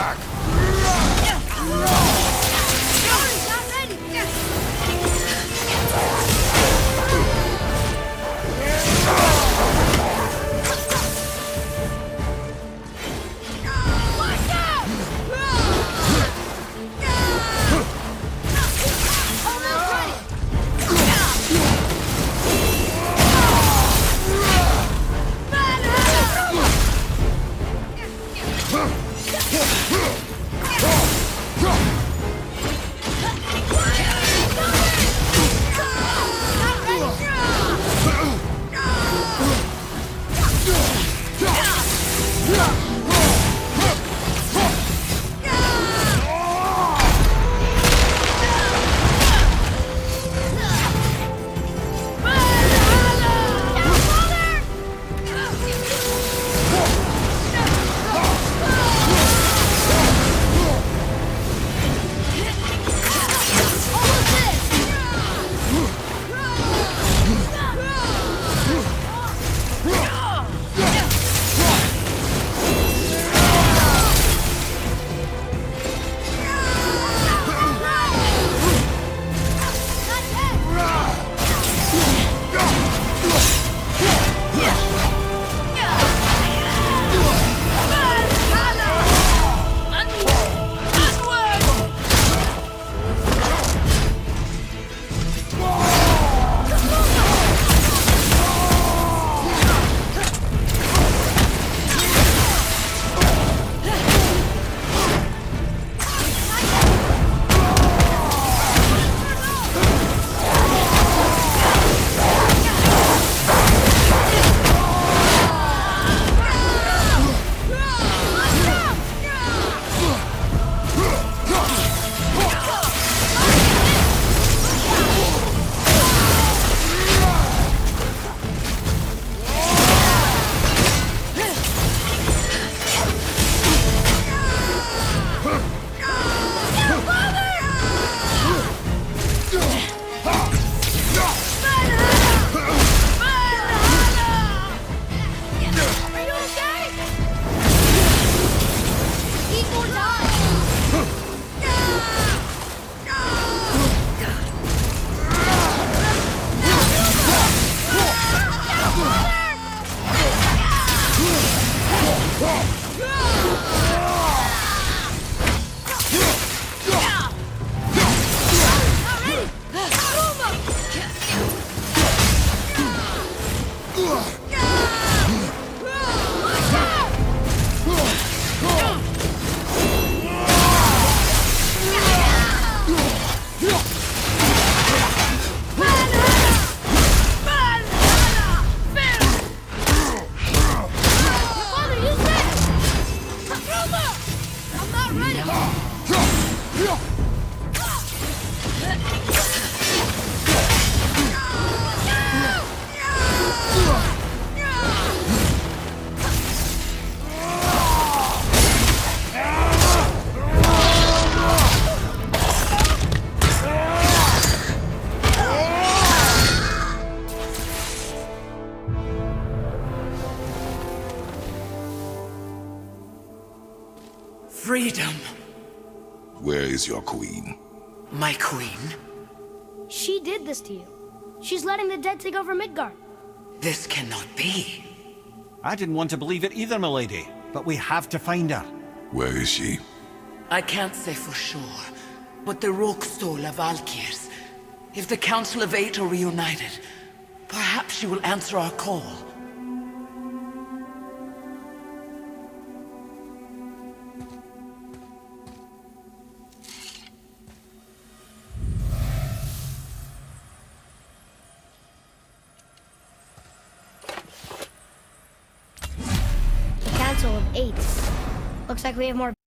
Freedom. Where is your queen? My queen? She did this to you. She's letting the dead take over Midgard. This cannot be. I didn't want to believe it either, milady, but we have to find her. Where is she? I can't say for sure, but the Rokstol of Valkyrs. If the Council of Eight are reunited, perhaps she will answer our call. Council of Eight. Looks like we have more